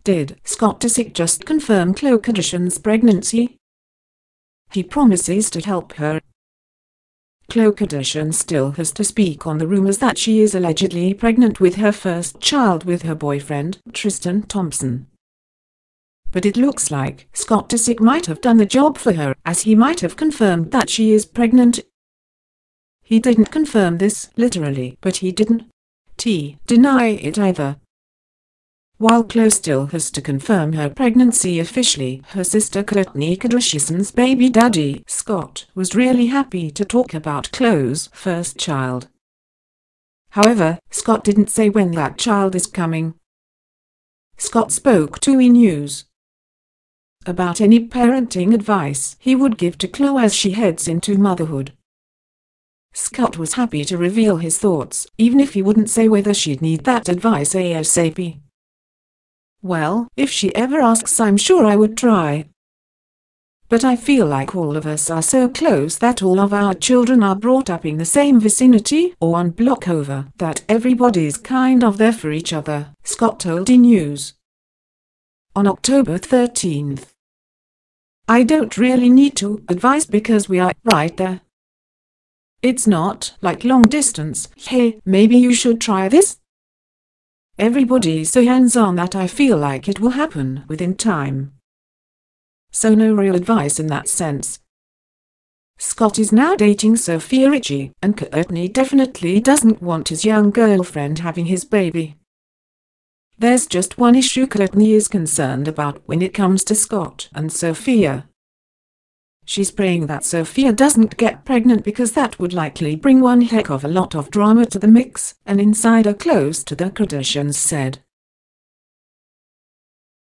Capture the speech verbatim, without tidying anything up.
Did Scott Disick just confirm Khloe Kardashian's pregnancy? He promises to help her. Khloe Kardashian still has to speak on the rumors that she is allegedly pregnant with her first child with her boyfriend, Tristan Thompson. But it looks like Scott Disick might have done the job for her, as he might have confirmed that she is pregnant. He didn't confirm this literally, but he didn't t deny it either. While Khloe still has to confirm her pregnancy officially, her sister Khloe Kardashian's baby daddy, Scott, was really happy to talk about Khloe's first child. However, Scott didn't say when that child is coming. Scott spoke to E! News about any parenting advice he would give to Khloe as she heads into motherhood. Scott was happy to reveal his thoughts, even if he wouldn't say whether she'd need that advice ASAP. "Well, if she ever asks, I'm sure I would try. But I feel like all of us are so close that all of our children are brought up in the same vicinity or one block over that everybody's kind of there for each other," Scott told E! News on October thirteenth. "I don't really need to advise because we are right there. It's not like long distance, hey, maybe you should try this. Everybody's so hands-on that I feel like it will happen within time. So no real advice in that sense." Scott is now dating Sophia Richie, and Kourtney definitely doesn't want his young girlfriend having his baby. There's just one issue Kourtney is concerned about when it comes to Scott and Sophia. She's praying that Sophia doesn't get pregnant because that would likely bring one heck of a lot of drama to the mix, an insider close to the Kardashians said.